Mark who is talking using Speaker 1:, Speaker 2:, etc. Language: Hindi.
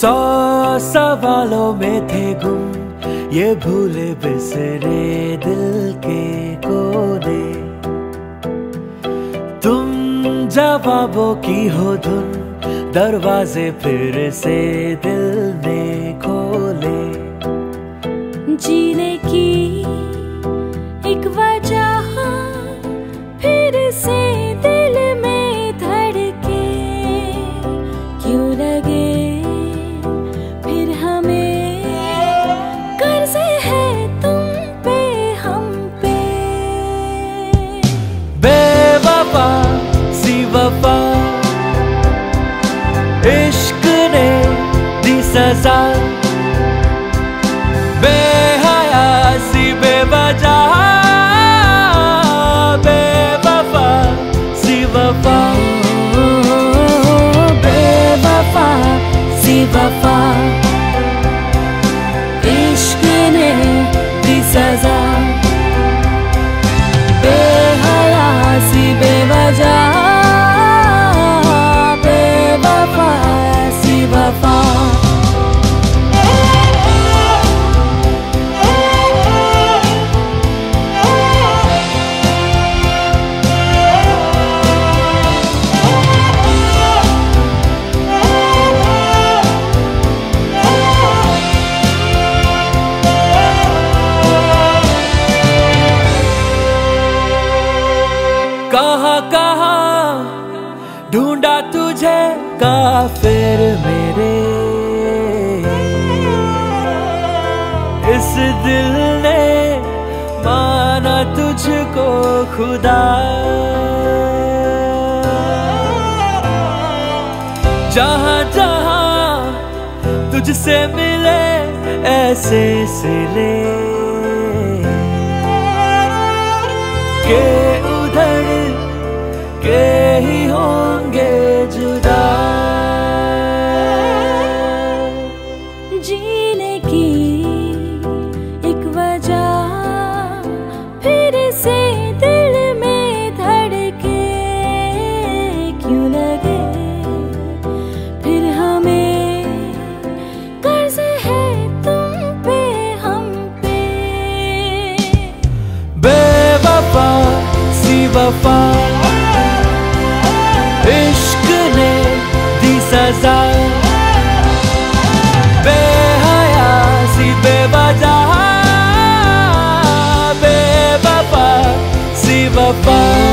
Speaker 1: 100 सवालों में थे गुम ये भूले बिसरे दिल के कोने। तुम जवाबों की हो धुन, दरवाजे फिर से दिल ने खोले।
Speaker 2: जीने की एक वजह फिर से दिल में धड़के, क्यों लगे फिर हमें कर्ज है तुम पे हम पे।
Speaker 1: बेवफा सी वफा इश्क ने दी सजा, बेहया सी बेवजह बेवफा सी वफा।
Speaker 2: बेवफा सी वफा इश्क ने दी सजा, बेहया सी बेवजह बेवफा सी वफा।
Speaker 1: कहाँ कहाँ ढूंढा तुझे काफिर मेरे, इस दिल ने माना तुझको खुदा। जहाँ जहाँ तुझसे मिले ऐसे सिले के उधर के ही होंगे जुदा।
Speaker 2: जीने की एक वजह फिर से दिल में धड़के, क्यों लगे फिर हमें कर्ज है तुम पे हम पे।
Speaker 1: बेवफा सी वफा इश्क ने दी सजा, बेहया सी बेवजह बेवफा सी वफा।